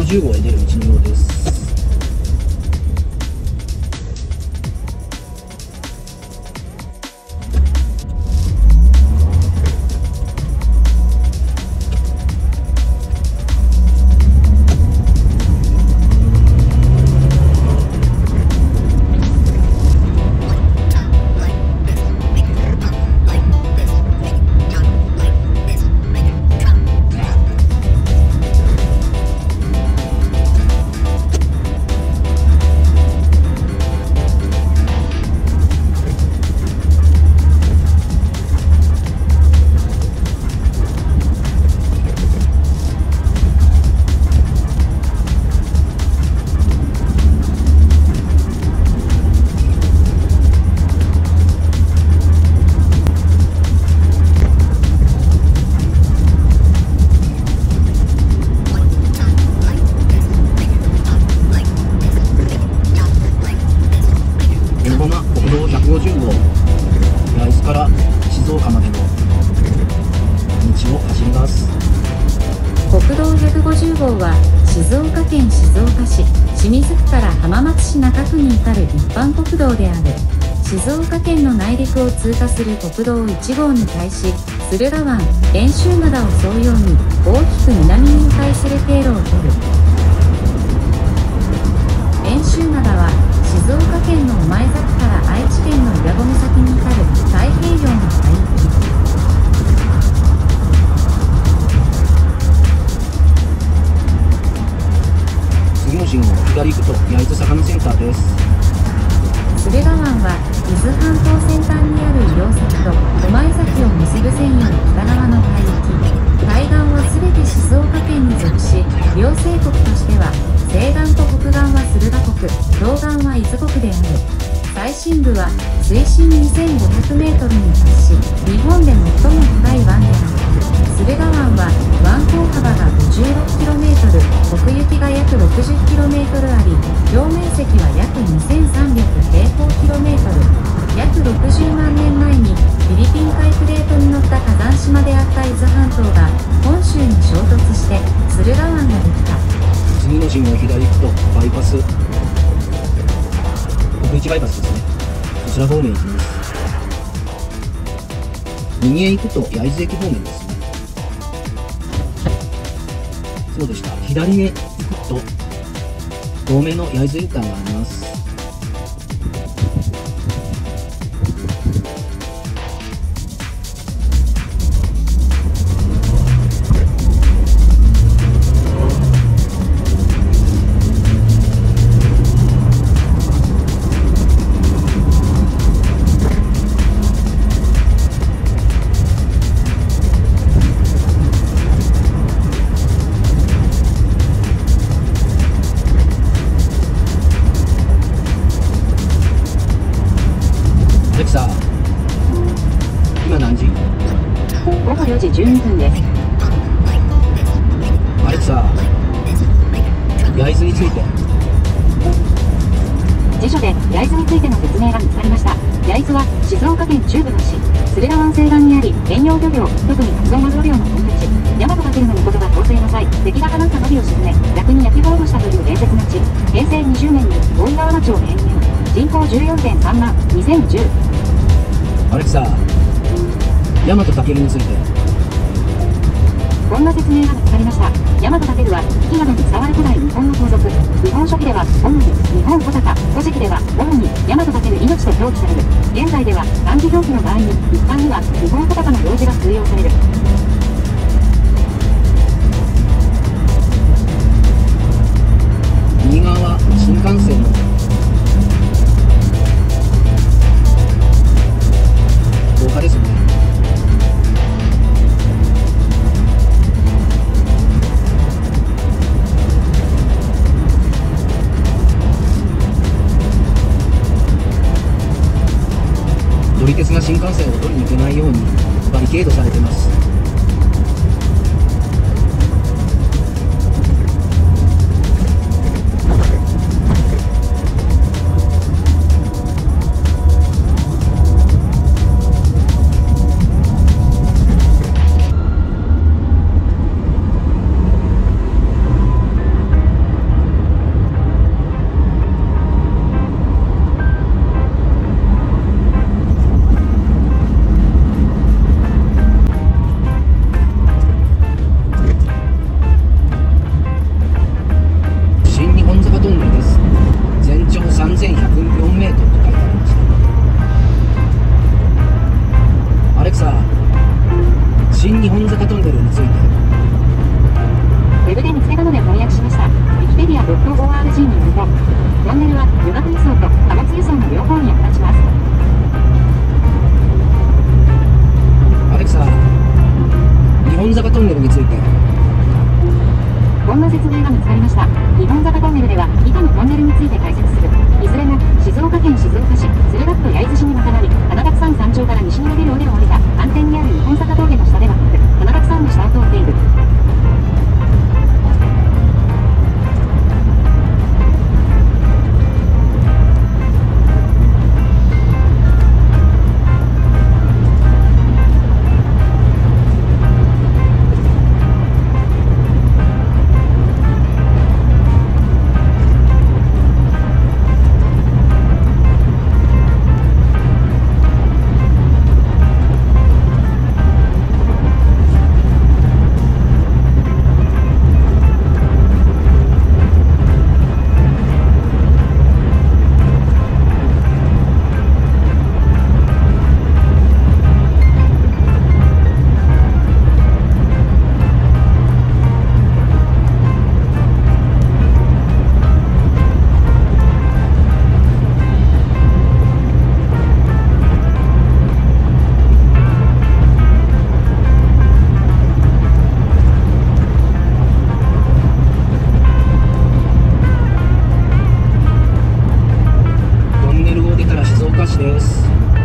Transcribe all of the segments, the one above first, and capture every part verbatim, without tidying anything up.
じゅうごうへ出る道のようです。八重洲から静岡までの道を走ります。 国道ひゃくごじゅうごうは静岡県静岡市清水区から浜松市中区に至る一般国道である。静岡県の内陸を通過する国道いちごうに対し、駿河湾、遠州灘を沿うように大きく南に迂回する経路をとる。遠州灘は静岡県の御前崎から愛知県の伊良湖岬に至る太平洋の海域。 次の信号を左行くと焼津魚センターです。 駿河湾は伊豆半島先端にある医療崎と御前崎を結ぶ線より北側の海域。海岸はすべて静岡県に属し、両西国としては西岸と北岸は駿河国、東岸は伊豆国である。最深部は水深にせんごひゃくメートルに達し、日本で最も深い湾である。駿河湾は湾口幅が ごじゅうろくキロメートル、奥行きが約 ろくじゅっキロメートル あり、表面積は約にせんさんびゃく平方キロメートル。約ろくじゅうまんねんまえにフィリピン海プレートに乗った火山島であった伊豆半島が本州に衝突して駿河湾ができた。 次の信号を左行くとバイパス、国一バイパスですね。こちら方面行きます。右へ行くと焼津駅方面ですね。そうでした。左へ行くと東名の焼津 U ターンがあります。アレクサ、今何時？ ごごよじじゅうにふんです。 アレクサ、焼津について。 辞書で焼津についての説明が見つかりました。焼津は静岡県中部の市、駿河湾西岸にあり、遠洋漁業、特にカツオマグロ漁の本拠地。大和武尊のが統制の際、敵が放ったノビを沈め、逆に焼き滅ぼしたという伝説の地。へいせいにじゅうねんに大井川町を編入。人口 じゅうよんてんさんまん、にせんじゅう。 アレクサ、大和武について。 こんな説明が見つかりました。大和武は危機などに伝わる古代日本の皇族。日本書紀では主に日本穂高、古事記では主に大和武命と表記される。現在では漢字表記の場合に一般には日本穂高の表示が通用される。 右側は新幹線の高架ですね。乗り鉄が新幹線を取りに行けないようにバリケードされています。 旅客輸送と貨物輸送の両方に役立ちます。 アレクサ、日本坂トンネルについて。 こんな説明が見つかりました。日本坂トンネルでは以下のトンネルについて解説する。いずれも静岡県静岡市駿河区と焼津市にまたがり、花岳山山頂から西に伸びる尾根を降りた反転にある日本坂峠の下ではなく、花岳山の下を通っている。 です。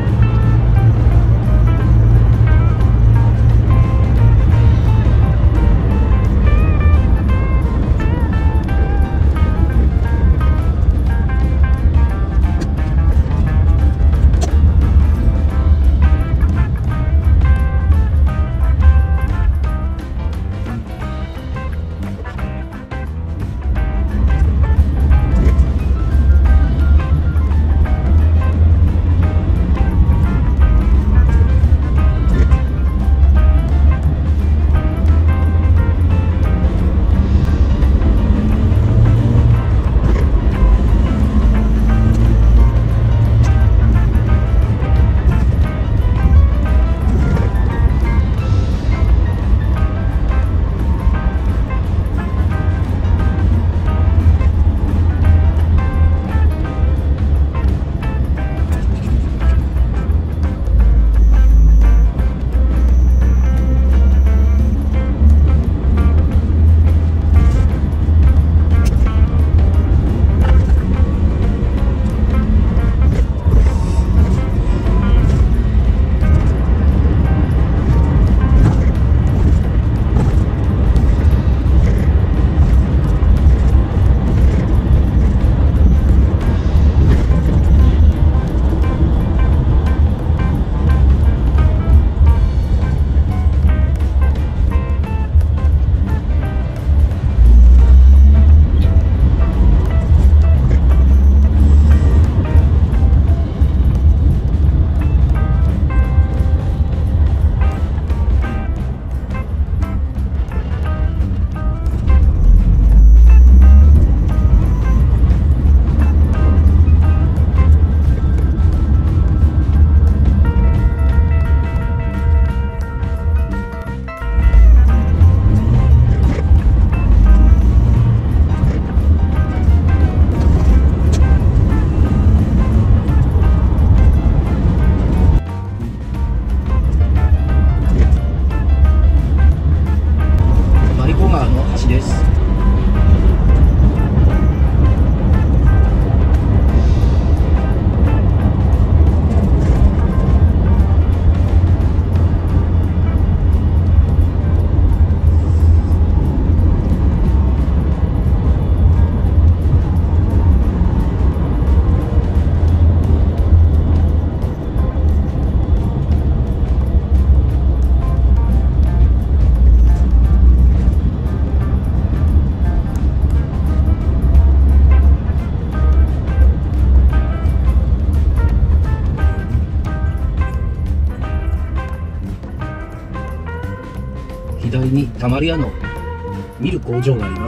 左にたまり屋の見る工場があります。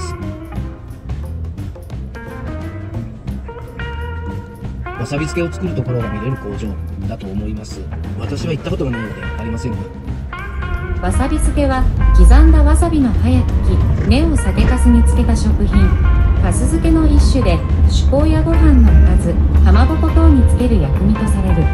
わさび漬けを作るところが見れる工場だと思います。私は行ったことがないのでありませんが、 わさび漬けは刻んだわさびの葉や茎、根を酒粕に漬けた食品。 粕漬けの一種で、酒香やご飯のおかず、かまぼこ等につける薬味とされる。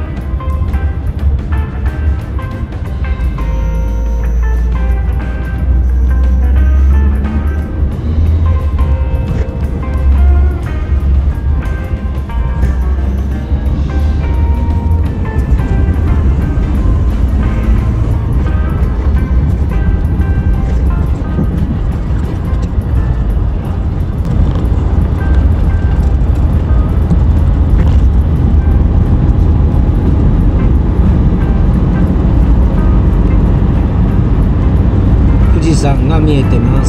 富士山が見えてます。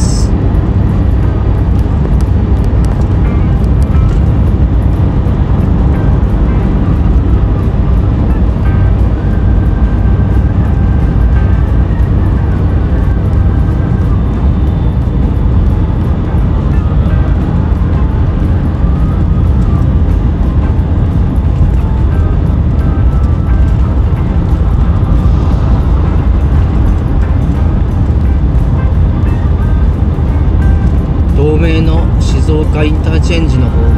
東名の静岡インターチェンジの方